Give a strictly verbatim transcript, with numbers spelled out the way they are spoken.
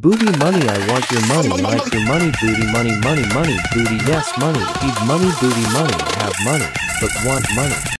Booty money, I want your money, like your money. Booty money, money, money, booty, yes, money. Need money, booty money, have money, but want money.